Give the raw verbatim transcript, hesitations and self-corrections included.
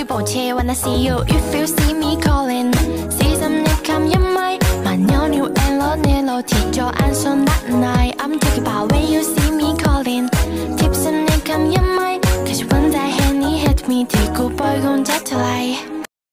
抱歉 when I see you If you see me calling 四十你冚一咪慢有了 and 攞你路貼咗眼信 that night I'm talking about when you see me calling 貼身你冚一咪 Cause you want that hand 你 hit me 跳過背公仔條